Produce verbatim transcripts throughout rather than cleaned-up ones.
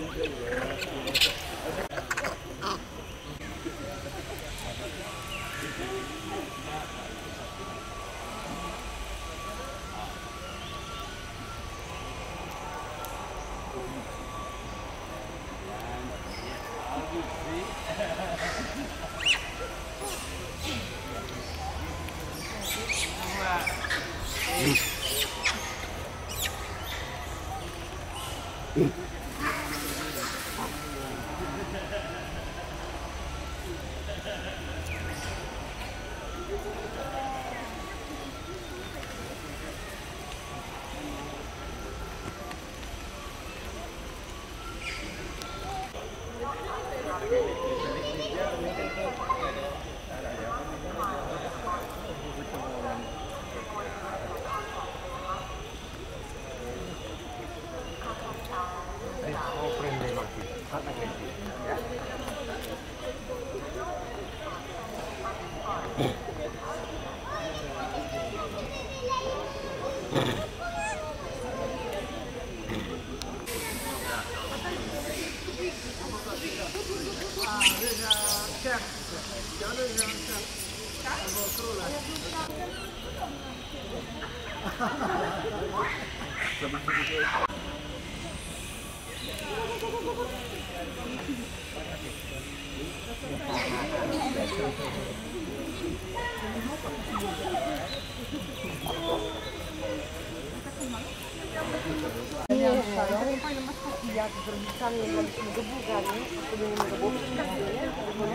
Fajną masz taki jak z rodzicami jechaliśmy do Bułgarii, a wtedy nie mogło było przyjechać.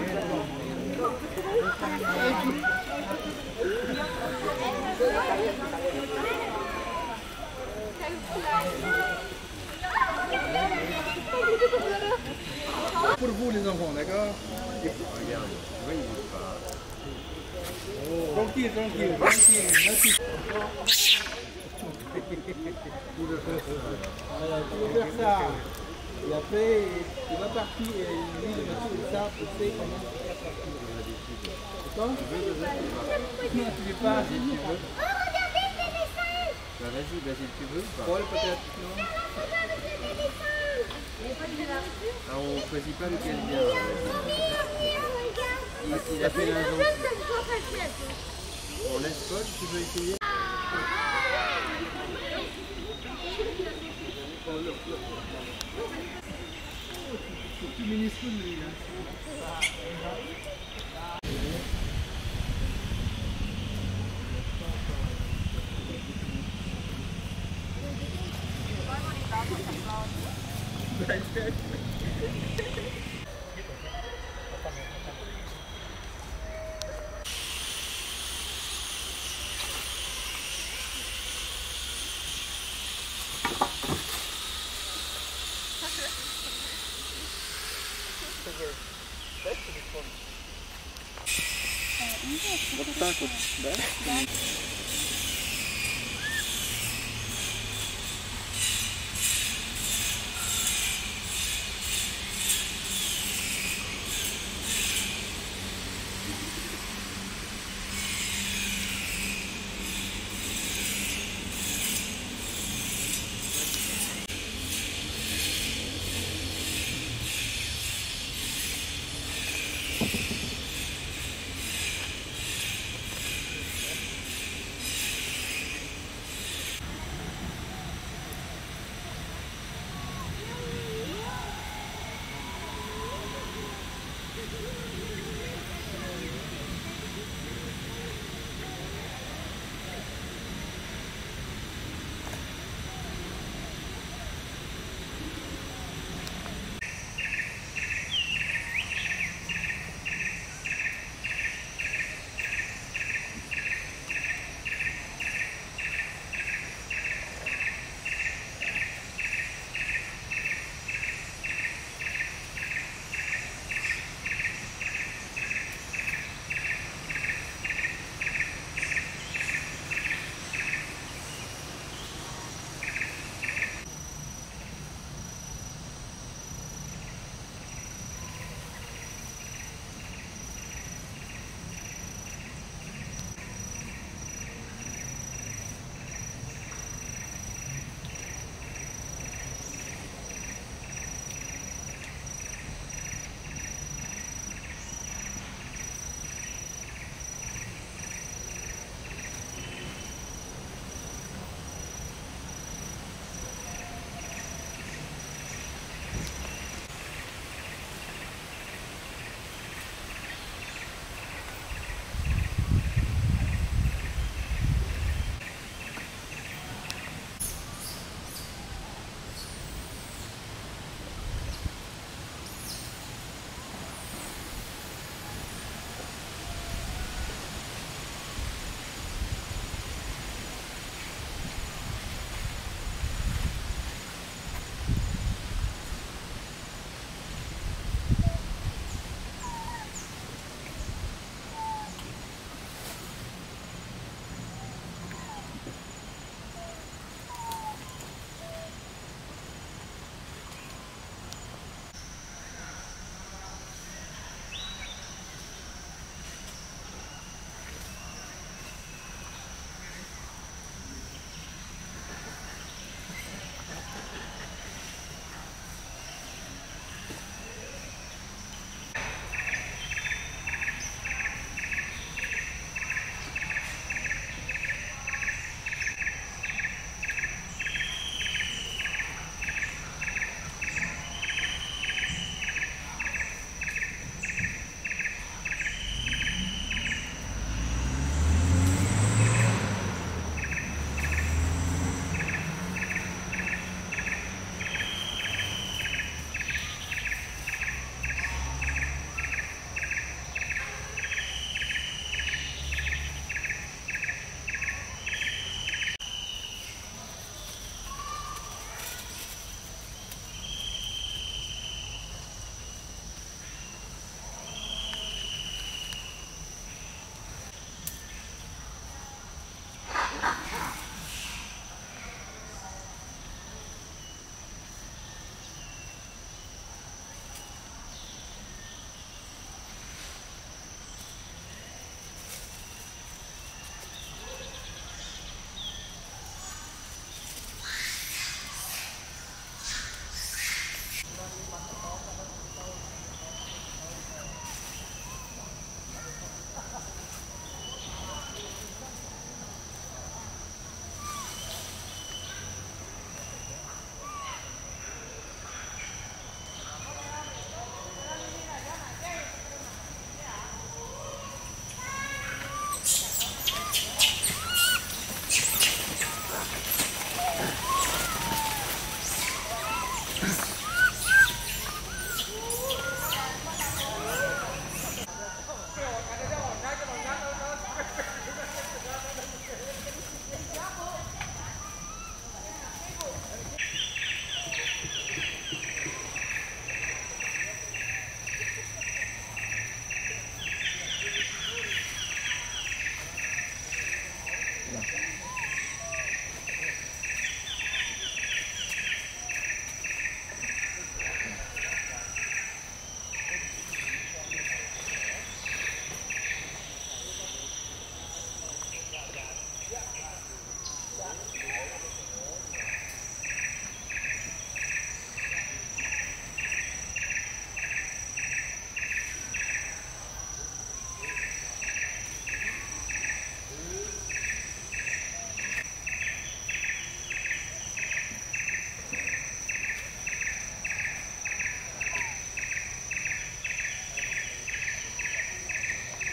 Pour vous les enfants, d'accord? Regarde, tu vois, il bouge pas. Oh. Tranquille, tranquille, tranquille, merci. Voilà, tu veux faire ça. Et après, il va partir et lui, il va tout ça pour faire comment tu vas partir. D'accord? Non, tu veux pas, si tu veux. Oh, regardez mes dessins! Bah vas-y, bah si tu veux ou pas. Paul, peut-être, non? Regardez mes dessins! Ah, on choisit pas lequel vient. Regarde! Parce qu'il a fait l'injonction. Regarde! On laisse Paul, tu veux essayer? C'est tout minuscule, lui, là. Вот так вот, да?